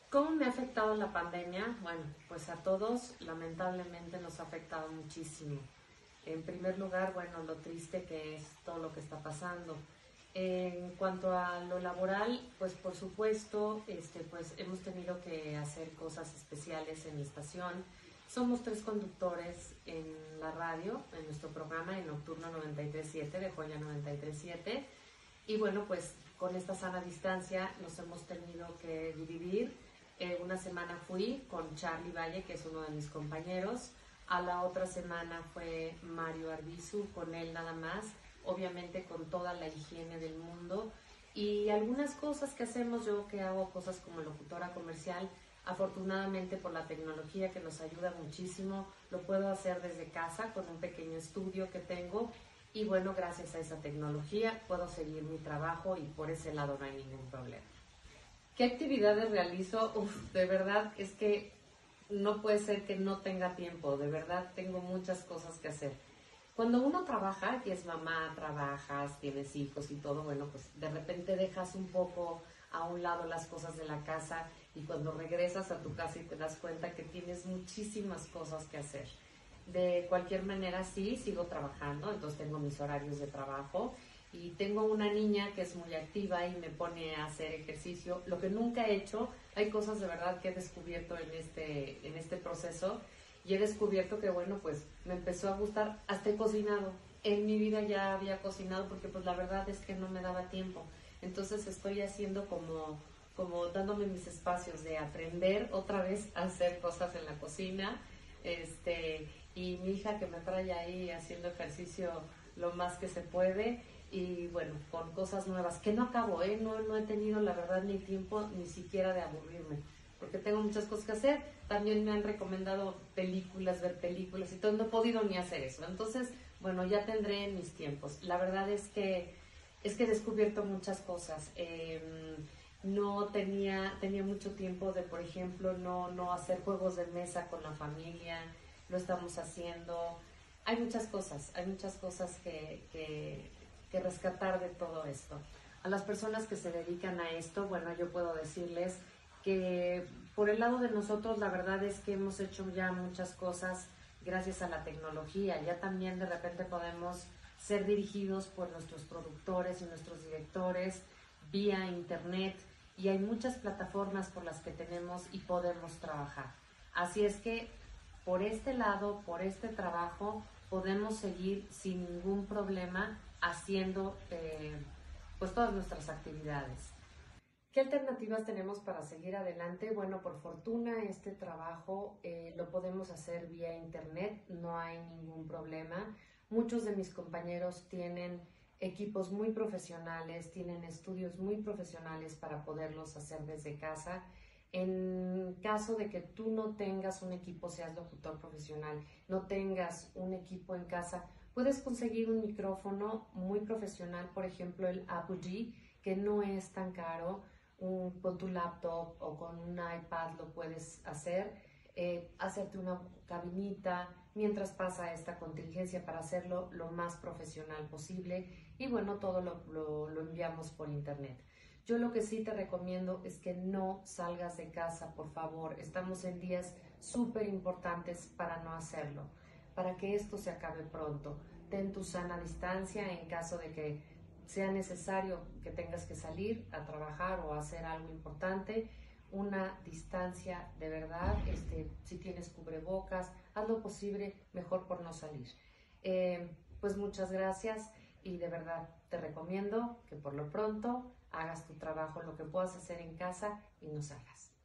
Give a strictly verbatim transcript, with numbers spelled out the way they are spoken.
¿Cómo me ha afectado la pandemia? Bueno, pues a todos lamentablemente nos ha afectado muchísimo. En primer lugar, bueno, lo triste que es todo lo que está pasando. En cuanto a lo laboral, pues por supuesto, este, pues hemos tenido que hacer cosas especiales en la estación. Somos tres conductores en la radio, en nuestro programa en Nocturno noventa y tres punto siete de Joya noventa y tres punto siete. Y bueno, pues con esta sana distancia nos hemos tenido que dividir. Eh, una semana fui con Charlie Valle, que es uno de mis compañeros. A la otra semana fue Mario Arbizu, con él nada más, obviamente con toda la higiene del mundo. Y algunas cosas que hacemos, yo que hago cosas como locutora comercial, afortunadamente por la tecnología que nos ayuda muchísimo, lo puedo hacer desde casa con un pequeño estudio que tengo. Y bueno, gracias a esa tecnología puedo seguir mi trabajo y por ese lado no hay ningún problema. ¿Qué actividades realizo? Uf, de verdad es que no puede ser que no tenga tiempo, de verdad tengo muchas cosas que hacer. Cuando uno trabaja, que es mamá, trabajas, tienes hijos y todo, bueno, pues de repente dejas un poco a un lado las cosas de la casa y cuando regresas a tu casa y te das cuenta que tienes muchísimas cosas que hacer. De cualquier manera, sí, sigo trabajando, entonces tengo mis horarios de trabajo y tengo una niña que es muy activa y me pone a hacer ejercicio, lo que nunca he hecho. Hay cosas de verdad que he descubierto en este, en este proceso y he descubierto que, bueno, pues me empezó a gustar, hasta he cocinado. En mi vida ya había cocinado porque pues la verdad es que no me daba tiempo, entonces estoy haciendo como, como dándome mis espacios de aprender otra vez a hacer cosas en la cocina. Este, y mi hija que me trae ahí haciendo ejercicio lo más que se puede y bueno, con cosas nuevas que no acabo, ¿eh? no, no he tenido la verdad ni tiempo ni siquiera de aburrirme porque tengo muchas cosas que hacer. También me han recomendado películas, ver películas y todo, no he podido ni hacer eso, entonces bueno, ya tendré mis tiempos. La verdad es que es que he descubierto muchas cosas. Eh, no tenía, tenía mucho tiempo de, por ejemplo, no, no hacer juegos de mesa con la familia, lo estamos haciendo. Hay muchas cosas, hay muchas cosas que, que, que rescatar de todo esto. A las personas que se dedican a esto, bueno, yo puedo decirles que por el lado de nosotros, la verdad es que hemos hecho ya muchas cosas gracias a la tecnología. Ya también de repente podemos ser dirigidos por nuestros productores y nuestros directores vía internet y hay muchas plataformas por las que tenemos y podemos trabajar. Así es que por este lado, por este trabajo, podemos seguir sin ningún problema haciendo eh, pues todas nuestras actividades. ¿Qué alternativas tenemos para seguir adelante? Bueno, por fortuna este trabajo eh, lo podemos hacer vía internet, no hay ningún problema. Muchos de mis compañeros tienen equipos muy profesionales, tienen estudios muy profesionales para poderlos hacer desde casa. En caso de que tú no tengas un equipo, seas locutor profesional, no tengas un equipo en casa, puedes conseguir un micrófono muy profesional, por ejemplo el Apogee, que no es tan caro. Un, con tu laptop o con un iPad lo puedes hacer, eh, hacerte una cabinita mientras pasa esta contingencia para hacerlo lo más profesional posible y bueno, todo lo, lo, lo enviamos por internet. Yo lo que sí te recomiendo es que no salgas de casa, por favor. Estamos en días súper importantes para no hacerlo, para que esto se acabe pronto. Ten tu sana distancia en caso de que sea necesario que tengas que salir a trabajar o a hacer algo importante, una distancia de verdad, este, si tienes cubrebocas, haz lo posible mejor por no salir. Eh, pues muchas gracias y de verdad te recomiendo que por lo pronto hagas tu trabajo, lo que puedas hacer en casa y no salgas.